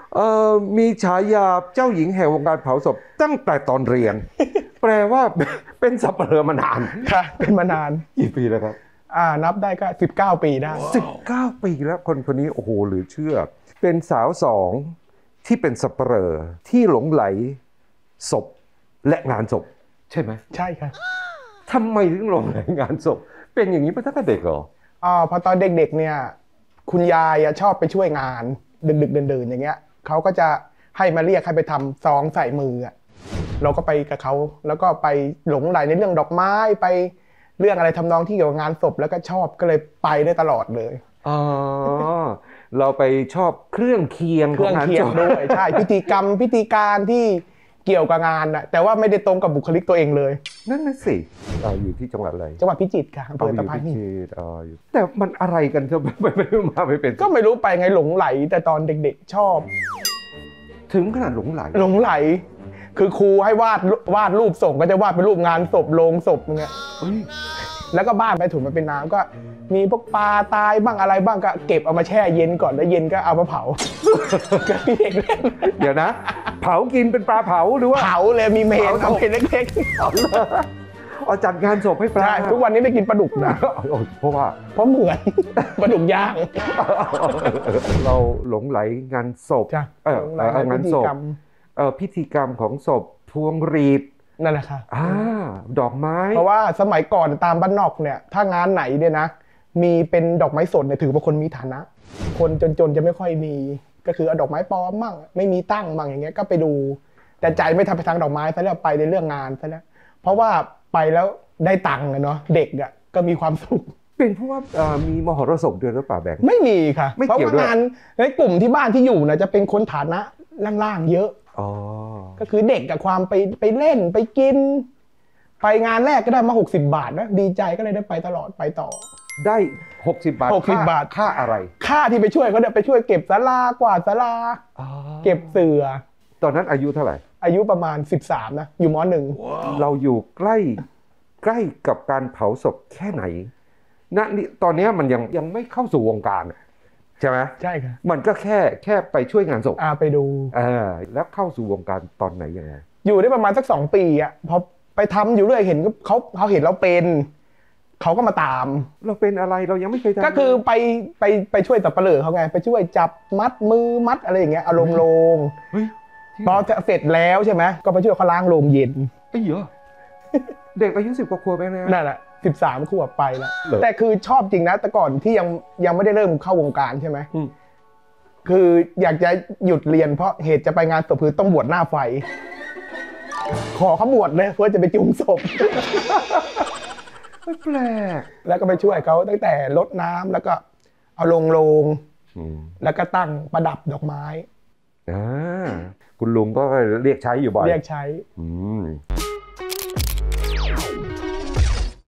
มีฉายาเจ้าหญิงแห่งวงการเผาศพตั้งแต่ตอนเรียน แปลว่าเป็นสับปะเลอมานานค่ะเป็นมานานกี่ปีแล้วครับนับได้ก็19 ปีได้ 19 ปีแล้วคนนี้โอ้โหหรือเชื่อเป็นสาวสองที่เป็นสับปะเลอที่หลงไหลศพและงานศพใช่ไหมใช่ค่ะทำไมถึงหลงไหลงานศพเป็นอย่างนี้มาตั้งแต่เด็กเหรอพอตอนเด็กๆเนี่ยคุณยายชอบไปช่วยงานดึกๆเดินๆอย่างเงี้ยเขาก็จะให้มาเรียกให้ไปทำซองใส่มือเราก็ไปกับเขาแล้วก็ไปหลงไหลในเรื่องดอกไม้ไปเรื่องอะไรทำนองที่เกี่ยวกับงานศพแล้วก็ชอบก็เลยไปได้ตลอดเลยเราไปชอบเครื่องเคียงของงานศพด้วยใช่พิธีกรรมพิธีการที่เกี่ยวกับงานน่ะแต่ว่าไม่ได้ตรงกับบุคลิกตัวเองเลยนั่นน่ะสิอยู่ที่จังหวัดอะไรจังหวัดพิจิตรค่ะอำเภอตะไคร้แต่มันอะไรกันเธอไม่มาเป็นก็ไม่รู้ไปไงหลงไหลแต่ตอนเด็กๆชอบถึงขนาดหลงไหลคือครูให้วาดรูปส่งก็จะวาดเป็นรูปงานศพโลงศพอย่างเงี้ยแล้วก็บ้านไปถุงมันเป็นน้ำก็มีพวกปลาตายบ้างอะไรบ้างก็เก็บเอามาแช่เย็นก่อนแล้วเย็นก็เอามาเผาเดี๋ยวนะเผากินเป็นปลาเผาหรือว่าเผาเลยมีเมนเอาเมนเล็กๆจัดงานศพให้ปลาทุกวันนี้ไม่กินปลาดุกนะเพราะเหมือนปลาดุกย่างเราหลงไหลงานศพงานศพพิธีกรรมของศพพวงหรีดนั่นแหละค่ะดอกไม้เพราะว่าสมัยก่อนตามบ้านนอกเนี่ยถ้างานไหนเนี่ยนะมีเป็นดอกไม้สดเนี่ยถือว่าคนมีฐานะคนจนๆจะไม่ค่อยมีก็คือเอาดอกไม้ปลอมมั่งไม่มีตั้งมั่งอย่างเงี้ยก็ไปดูแต่ใจไม่ทำไปทางดอกไม้ซะแล้วไปในเรื่องงานซะแล้วเพราะว่าไปแล้วได้ตังค์เนาะเด็กก็มีความสุขเป็นเพราะว่ามีมหรสพด้วยหรือเปล่าแบงค์ไม่มีค่ะเพราะว่างานในกลุ่มที่บ้านที่อยู่นะจะเป็นคนฐานะล่างๆเยอะก็คือเด็กกับความไปเล่นไปกินไปงานแรกก็ได้มา60 บาทนะดีใจก็เลยได้ไปตลอดไปต่อได้60 บาทค่าอะไรค่าที่ไปช่วยเขาเนี่ยไปช่วยเก็บศาลากวาดศาลาเก็บเสื่อตอนนั้นอายุเท่าไหร่อายุประมาณ13นะอยู่ม.1 เราอยู่ใกล้กับการเผาศพแค่ไหนนี่ตอนนี้มันยังไม่เข้าสู่วงการใช่ไหมใช่ค่ะมันก็แค่ไปช่วยงานศพไปดูแล้วเข้าสู่วงการตอนไหนยังไงอยู่ได้ประมาณสัก2 ปีพอไปทำอยู่เรื่อยเห็นเขาเห็นเราเป็นเขาก็มาตามเราเป็นอะไรเรายังไม่เคยทำก็คือไปช่วยสับปะเหร่อเขาไงไปช่วยจับมัดมือมัดอะไรอย่างเงี้ยเอาลงพอเสร็จแล้วใช่ไหมก็ไปช่วยเขาล้างโรงเย็นเยอะเด็กอายุ10 กว่าขวบเองนั่นแหละ13 ขวบไปแล้วแต่คือชอบจริงนะแต่ก่อนที่ยังไม่ได้เริ่มเข้าวงการใช่ไหมคืออยากจะหยุดเรียนเพราะเหตุจะไปงานศพคือต้องบวชหน้าไฟขอเขาบวชเลยเพื่อจะไปจุงศพแปลกแล้วก็ไปช่วยเขาตั้งแต่รดน้ำแล้วก็เอาลงแล้วก็ตั้งประดับดอกไม้คุณลุงก็เรียกใช้อยู่บ่อยเรียกใช้